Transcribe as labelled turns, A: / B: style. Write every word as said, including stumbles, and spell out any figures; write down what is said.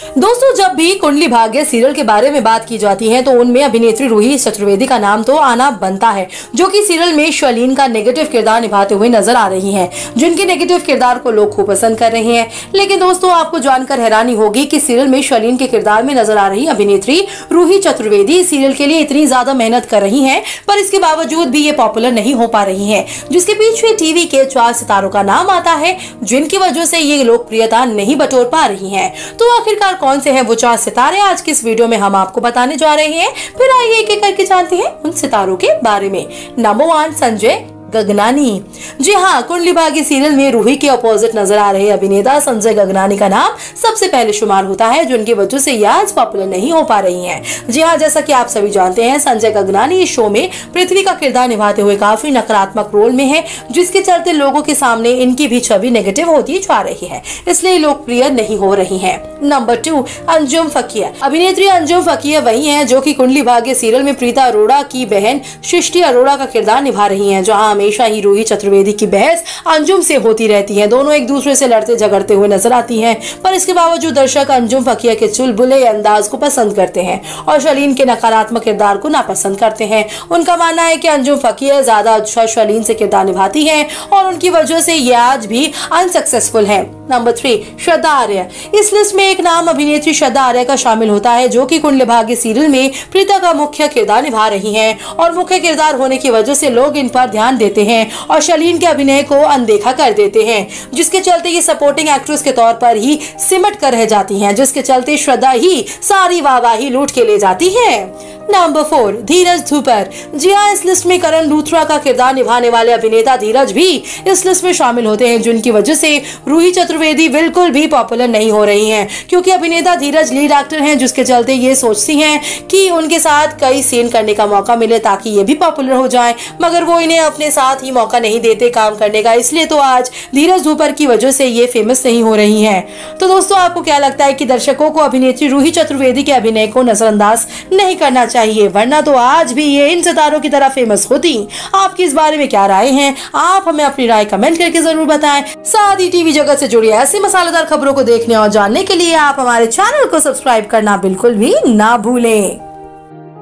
A: दोस्तों, जब भी कुंडली भाग्य सीरियल के बारे में बात की जाती है तो उनमें अभिनेत्री रूही चतुर्वेदी का नाम तो आना बनता है, जो कि सीरियल में शर्लीन का नेगेटिव किरदार निभाते हुए नजर आ रही हैं, जिनके नेगेटिव किरदार को लोग खूब पसंद कर रहे हैं। लेकिन दोस्तों, आपको जानकर हैरानी होगी कि सीरियल में शर्लीन के किरदार में नजर आ रही अभिनेत्री रूही चतुर्वेदी सीरियल के लिए इतनी ज्यादा मेहनत कर रही है, पर इसके बावजूद भी ये पॉपुलर नहीं हो पा रही है, जिसके पीछे टीवी के चार सितारों का नाम आता है, जिनकी वजह से ये लोकप्रियता नहीं बटोर पा रही है। तो आखिरकार कौन से हैं वो चार सितारे, आज की इस वीडियो में हम आपको बताने जा रहे हैं। फिर आइए एक एक करके जानते हैं उन सितारों के बारे में। Number one, Sanjay Gaganani. जी हाँ, कुंडली भाग्य सीरियल में रूही के अपोजिट नजर आ रहे अभिनेता संजय गगनानी का नाम सबसे पहले शुमार होता है, जो उनकी वजह से ये आज पॉपुलर नहीं हो पा रही हैं। जी हाँ, जैसा कि आप सभी जानते हैं, संजय गगनानी इस शो में पृथ्वी का किरदार निभाते हुए काफी नकारात्मक रोल में है, जिसके चलते लोगों के सामने इनकी भी छवि नेगेटिव होती जा रही है, इसलिए लोकप्रिय नहीं हो रही है। नंबर टू, अंजुम फकीर। अभिनेत्री अंजुम फकीर वही है जो की कुंडली भाग्य सीरियल में प्रीता अरोड़ा की बहन सृष्टि अरोड़ा का किरदार निभा रही है, जहाँ हमेशा ही रूही चतुर्वेदी की बहस अंजुम से होती रहती है। दोनों एक दूसरे से लड़ते झगड़ते हुए नजर आती हैं, पर इसके बावजूद दर्शक अंजुम फकीर के चुलबुले अंदाज को पसंद करते हैं और शर्लीन के नकारात्मक किरदार को नापसंद करते हैं। उनका मानना है कि अंजुम फकीर ज्यादा अच्छा शर्लीन से किरदार निभाती है और उनकी वजह से ये आज भी अनसक्सेसफुल है। Number three, Shraddha Arya. इस लिस्ट में एक नाम अभिनेत्री श्रद्धा आर्य का शामिल होता है, जो कि कुंडली भाग्य सीरियल में प्रीता का मुख्य किरदार निभा रही हैं और मुख्य किरदार होने की वजह से लोग इन पर ध्यान देते हैं और शर्लीन के अभिनय को अनदेखा कर देते हैं, जिसके चलते ये सपोर्टिंग एक्ट्रेस के तौर पर ही सिमट कर रह जाती हैं, जिसके चलते श्रद्धा ही सारी वाहवाही लूट के ले जाती है। नंबर फोर, धीरज धूपर। जी हाँ, इस लिस्ट में करण लूथरा का किरदार निभाने वाले अभिनेता धीरज भी इस लिस्ट में शामिल होते हैं, जिनकी वजह से रूही चतुर्वेदी बिल्कुल भी पॉपुलर नहीं हो रही हैं, क्योंकि अभिनेता धीरज लीड एक्टर हैं, जिसके चलते ये सोचती हैं कि उनके साथ कई सीन करने का मौका मिले ताकि ये भी पॉपुलर हो जाए, मगर वो इन्हें अपने साथ ही मौका नहीं देते काम करने का, इसलिए तो आज धीरज धूपर की वजह से ये फेमस नहीं हो रही हैं। तो दोस्तों, आपको क्या लगता है कि दर्शकों को अभिनेत्री रूही चतुर्वेदी के अभिनय को नजरअंदाज नहीं करना चाहिए, वरना तो आज भी ये इन सितारों की तरह फेमस होती? आपकी इस बारे में क्या राय है? आप हमें अपनी राय कमेंट करके जरूर बताएं। साथ ही टीवी जगत से जुड़ी ऐसी मसालेदार खबरों को देखने और जानने के लिए आप हमारे चैनल को सब्सक्राइब करना बिल्कुल भी ना भूलें।